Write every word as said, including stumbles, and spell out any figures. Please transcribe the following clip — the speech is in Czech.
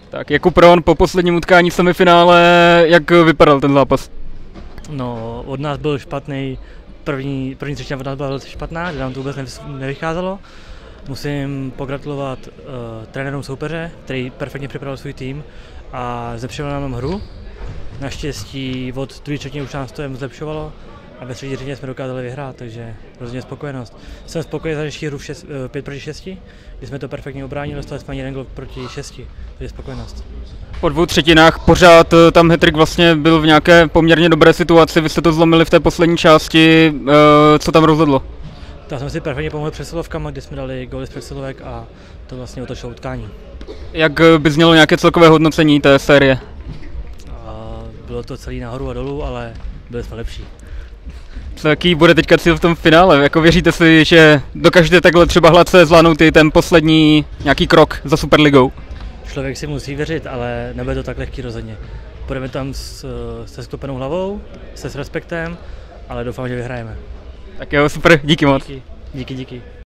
Tak jako Proon po posledním utkání v semifinále, jak vypadal ten zápas? No, od nás byl špatný, první, první třetina od nás byla velice špatná, že nám to vůbec nevycházelo. Musím pogratulovat uh, trenérům soupeře, který perfektně připravil svůj tým a zlepšil nám hru. Naštěstí od druhé třetiny už nás to jen zlepšovalo a ve třetí třetině jsme dokázali vyhrát, takže rozhodně spokojenost. Jsem spokojený za dnešní hru pět proti šesti, kdy jsme to perfektně obránili, dostali jsme jeden gol proti šesti, takže spokojenost. Po dvou třetinách pořád tam hat-trick vlastně byl v nějaké poměrně dobré situaci, vy jste to zlomili v té poslední části, co tam rozhodlo? Tak jsme si perfektně pomohli přesilovkama, kde jsme dali góly z přesilovek a to vlastně otočilo utkání. Jak by znělo nějaké celkové hodnocení té série? A bylo to celý nahoru a dolů, ale byli jsme lepší. Co jaký bude teďka cíl v tom finále? Jako věříte si, že dokážete takhle třeba hladce zvládnout i ten poslední nějaký krok za Superligou? Člověk si musí věřit, ale nebude to tak lehký rozhodně. Půjdeme tam s, se sklopenou hlavou, se s respektem, ale doufám, že vyhrajeme. Tak jo, super, díky moc. Díky, díky, díky.